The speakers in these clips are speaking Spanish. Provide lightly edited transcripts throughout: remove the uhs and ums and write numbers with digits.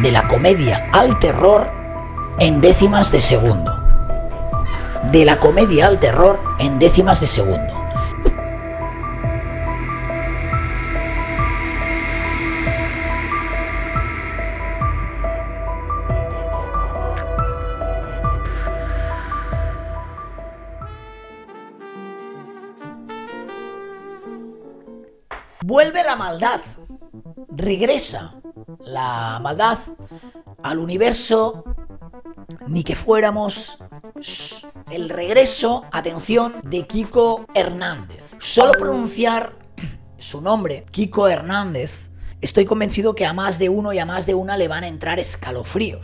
de la comedia al terror en décimas de segundo. De la comedia al terror en décimas de segundo. Vuelve la maldad, regresa la maldad al universo, ni que fuéramos. El regreso, atención, de Kiko Hernández. Solo pronunciar su nombre, Kiko Hernández, estoy convencido que a más de uno y a más de una le van a entrar escalofríos.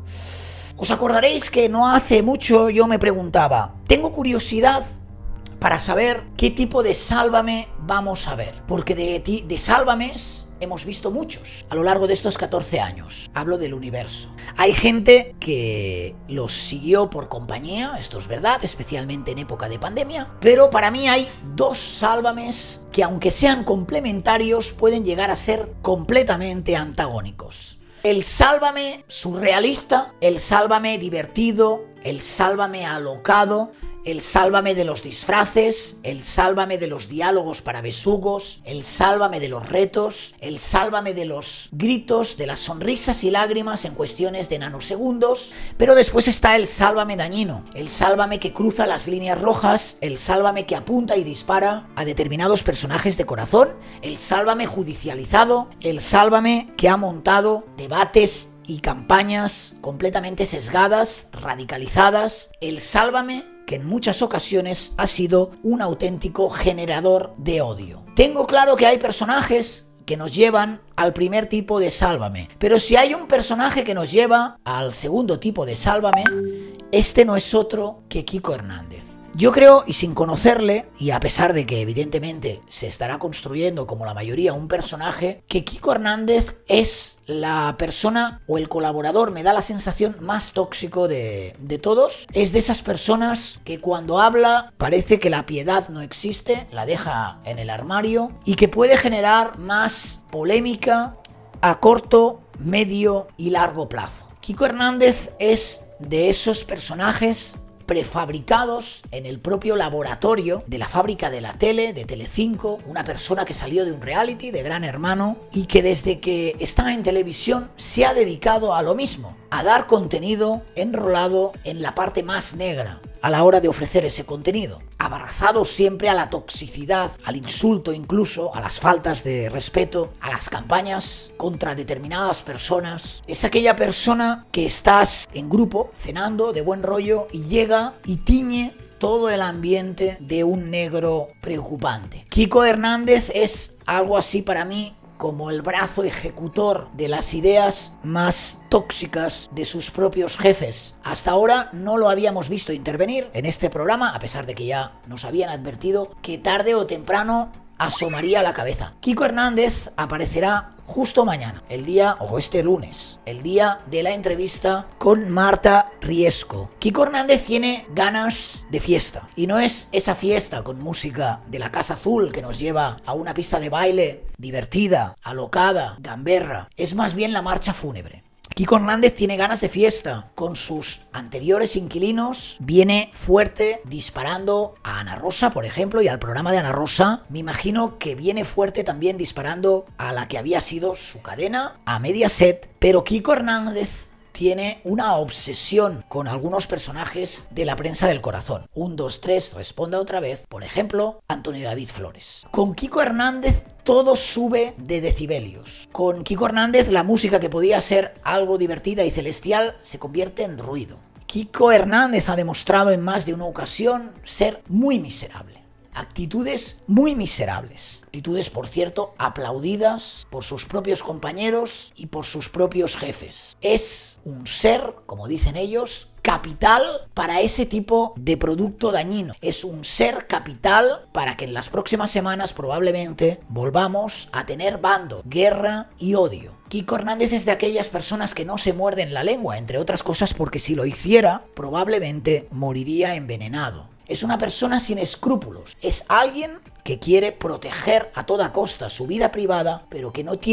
Os acordaréis que no hace mucho yo me preguntaba, tengo curiosidad para saber qué tipo de Sálvame vamos a ver, porque de Sálvames hemos visto muchos a lo largo de estos 14 años. Hablo del universo. Hay gente que los siguió por compañía, esto es verdad, especialmente en época de pandemia, pero para mí hay dos Sálvames que, aunque sean complementarios, pueden llegar a ser completamente antagónicos. El Sálvame surrealista, el Sálvame divertido, el Sálvame alocado, el Sálvame de los disfraces, el Sálvame de los diálogos para besugos, el Sálvame de los retos, el Sálvame de los gritos, de las sonrisas y lágrimas en cuestiones de nanosegundos, pero después está el Sálvame dañino, el Sálvame que cruza las líneas rojas, el Sálvame que apunta y dispara a determinados personajes de corazón, el Sálvame judicializado, el Sálvame que ha montado debates y campañas completamente sesgadas, radicalizadas, el Sálvame que en muchas ocasiones ha sido un auténtico generador de odio. Tengo claro que hay personajes que nos llevan al primer tipo de Sálvame, pero si hay un personaje que nos lleva al segundo tipo de Sálvame, este no es otro que Kiko Hernández. Yo creo, y sin conocerle, y a pesar de que evidentemente se estará construyendo como la mayoría un personaje, que Kiko Hernández es la persona o el colaborador, me da la sensación, más tóxico de todos. Es de esas personas que cuando habla parece que la piedad no existe, la deja en el armario, y que puede generar más polémica a corto, medio y largo plazo. Kiko Hernández es de esos personajes prefabricados en el propio laboratorio de la fábrica de la tele, de Telecinco, una persona que salió de un reality, de Gran Hermano, y que desde que está en televisión se ha dedicado a lo mismo, a dar contenido enrolado en la parte más negra a la hora de ofrecer ese contenido, abrazado siempre a la toxicidad, al insulto incluso, a las faltas de respeto, a las campañas contra determinadas personas. Es aquella persona que estás en grupo, cenando, de buen rollo, y llega y tiñe todo el ambiente de un negro preocupante. Kiko Hernández es algo así para mí como el brazo ejecutor de las ideas más tóxicas de sus propios jefes. Hasta ahora no lo habíamos visto intervenir en este programa, a pesar de que ya nos habían advertido que tarde o temprano asomaría la cabeza. Kiko Hernández aparecerá justo mañana, el día, o este lunes, el día de la entrevista con Marta Riesco. Kiko Hernández tiene ganas de fiesta, y no es esa fiesta con música de la Casa Azul que nos lleva a una pista de baile divertida, alocada, gamberra, es más bien la marcha fúnebre. Kiko Hernández tiene ganas de fiesta con sus anteriores inquilinos, viene fuerte disparando a Ana Rosa, por ejemplo, y al programa de Ana Rosa. Me imagino que viene fuerte también disparando a la que había sido su cadena, a Mediaset, pero Kiko Hernández tiene una obsesión con algunos personajes de la prensa del corazón. 1, 2, 3, responda otra vez. Por ejemplo, Antonio David Flores. Con Kiko Hernández todo sube de decibelios. Con Kiko Hernández la música que podía ser algo divertida y celestial se convierte en ruido. Kiko Hernández ha demostrado en más de una ocasión ser muy miserable. Actitudes muy miserables. Actitudes, por cierto, aplaudidas por sus propios compañeros y por sus propios jefes. Es un ser, como dicen ellos, capital para ese tipo de producto dañino. Es un ser capital para que en las próximas semanas probablemente volvamos a tener bando, guerra y odio. Kiko Hernández es de aquellas personas que no se muerden la lengua, entre otras cosas porque si lo hiciera probablemente moriría envenenado. Es una persona sin escrúpulos, es alguien que quiere proteger a toda costa su vida privada, pero que no tiene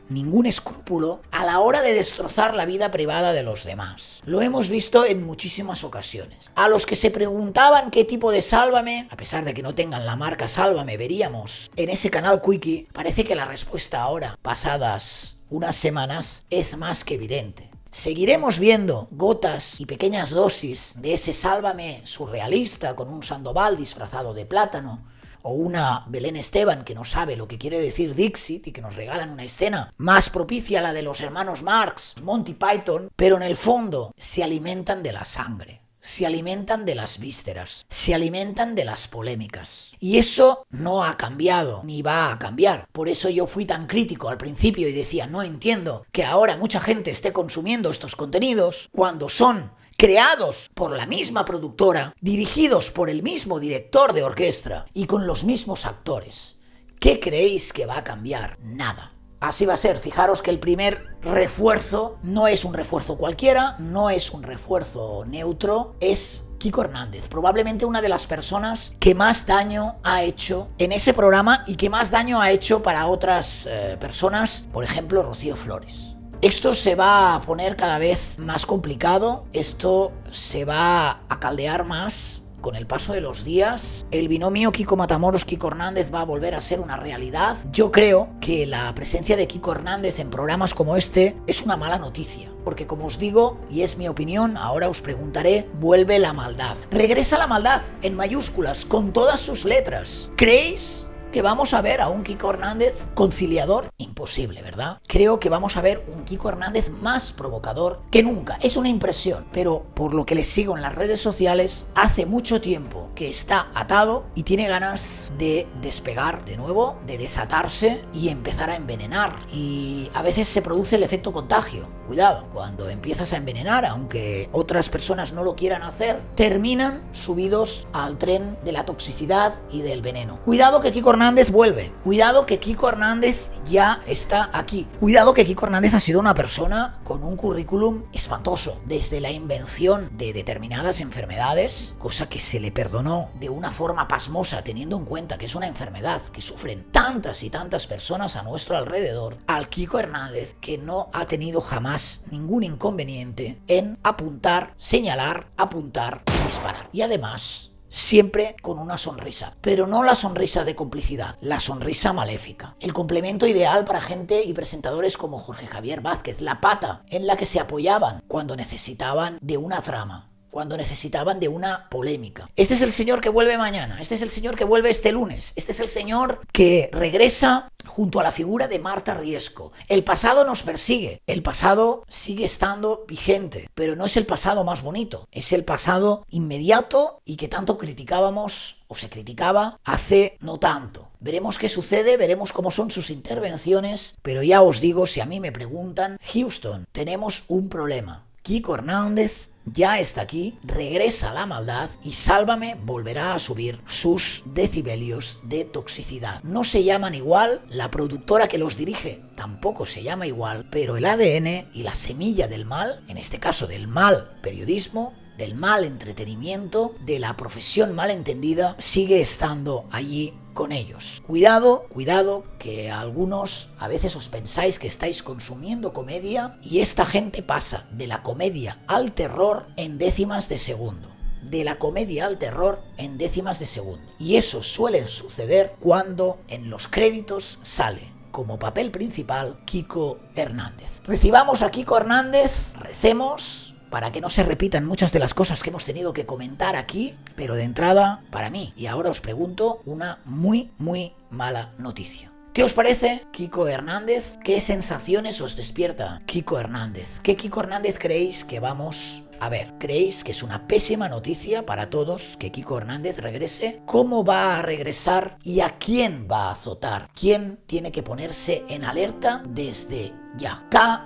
ningún escrúpulo a la hora de destrozar la vida privada de los demás. Lo hemos visto en muchísimas ocasiones. A los que se preguntaban qué tipo de Sálvame, a pesar de que no tengan la marca Sálvame, veríamos en ese canal Quickie, parece que la respuesta ahora, pasadas unas semanas, es más que evidente. Seguiremos viendo gotas y pequeñas dosis de ese Sálvame surrealista con un Sandoval disfrazado de plátano, o una Belén Esteban que no sabe lo que quiere decir Dixit y que nos regalan una escena más propicia a la de los hermanos Marx, Monty Python, pero en el fondo se alimentan de la sangre. Se alimentan de las vísceras, se alimentan de las polémicas. Y eso no ha cambiado, ni va a cambiar. Por eso yo fui tan crítico al principio y decía, no entiendo que ahora mucha gente esté consumiendo estos contenidos cuando son creados por la misma productora, dirigidos por el mismo director de orquesta y con los mismos actores. ¿Qué creéis que va a cambiar? Nada. Así va a ser. Fijaros que el primer refuerzo no es un refuerzo cualquiera, no es un refuerzo neutro, es Kiko Hernández, probablemente una de las personas que más daño ha hecho en ese programa y que más daño ha hecho para otras personas, por ejemplo Rocío Flores. Esto se va a poner cada vez más complicado, esto se va a caldear más con el paso de los días. El binomio Kiko Matamoros-Kiko Hernández va a volver a ser una realidad. Yo creo que la presencia de Kiko Hernández en programas como este es una mala noticia, porque como os digo, y es mi opinión, ahora os preguntaré, vuelve la maldad. Regresa la maldad, en mayúsculas, con todas sus letras. ¿Creéis que vamos a ver a un Kiko Hernández conciliador? Imposible, ¿verdad? Creo que vamos a ver un Kiko Hernández más provocador que nunca. Es una impresión, pero por lo que le sigo en las redes sociales, hace mucho tiempo que está atado y tiene ganas de despegar de nuevo, de desatarse y empezar a envenenar. Y a veces se produce el efecto contagio. Cuidado, cuando empiezas a envenenar, aunque otras personas no lo quieran hacer, terminan subidos al tren de la toxicidad y del veneno. Cuidado que Kiko Hernández vuelve. Cuidado que Kiko Hernández ya está aquí. Cuidado que Kiko Hernández ha sido una persona con un currículum espantoso. Desde la invención de determinadas enfermedades, cosa que se le perdonó de una forma pasmosa, teniendo en cuenta que es una enfermedad que sufren tantas y tantas personas a nuestro alrededor, al Kiko Hernández que no ha tenido jamás ningún inconveniente en apuntar, señalar, apuntar y disparar. Y además, siempre con una sonrisa, pero no la sonrisa de complicidad, la sonrisa maléfica. El complemento ideal para gente y presentadores como Jorge Javier Vázquez, la pata en la que se apoyaban cuando necesitaban de una trama, cuando necesitaban de una polémica. Este es el señor que vuelve mañana, este es el señor que vuelve este lunes, este es el señor que regresa junto a la figura de Marta Riesco. El pasado nos persigue, el pasado sigue estando vigente, pero no es el pasado más bonito, es el pasado inmediato y que tanto criticábamos o se criticaba hace no tanto. Veremos qué sucede, veremos cómo son sus intervenciones, pero ya os digo, si a mí me preguntan, Houston, tenemos un problema. Kiko Hernández ya está aquí, regresa la maldad y Sálvame volverá a subir sus decibelios de toxicidad. No se llaman igual, la productora que los dirige tampoco se llama igual, pero el ADN y la semilla del mal, en este caso del mal periodismo, del mal entretenimiento, de la profesión mal entendida, sigue estando allí con ellos. Cuidado, cuidado, que algunos a veces os pensáis que estáis consumiendo comedia y esta gente pasa de la comedia al terror en décimas de segundo. De la comedia al terror en décimas de segundo. Y eso suele suceder cuando en los créditos sale como papel principal Kiko Hernández. Recibamos a Kiko Hernández, recemos para que no se repitan muchas de las cosas que hemos tenido que comentar aquí, pero de entrada, para mí, y ahora os pregunto, una muy mala noticia. ¿Qué os parece Kiko Hernández? ¿Qué sensaciones os despierta Kiko Hernández? ¿Qué Kiko Hernández creéis que vamos a ver? ¿Creéis que es una pésima noticia para todos que Kiko Hernández regrese? ¿Cómo va a regresar y a quién va a azotar? ¿Quién tiene que ponerse en alerta desde ya?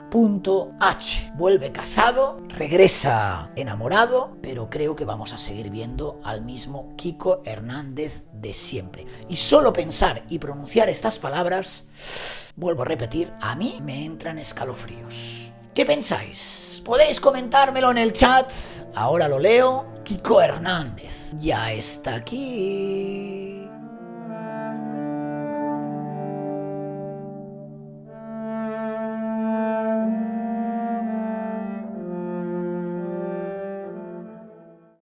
K.H. vuelve casado, regresa enamorado, pero creo que vamos a seguir viendo al mismo Kiko Hernández de siempre. Y solo pensar y pronunciar estas palabras, vuelvo a repetir, a mí me entran escalofríos. ¿Qué pensáis? Podéis comentármelo en el chat, ahora lo leo. Kiko Hernández ya está aquí.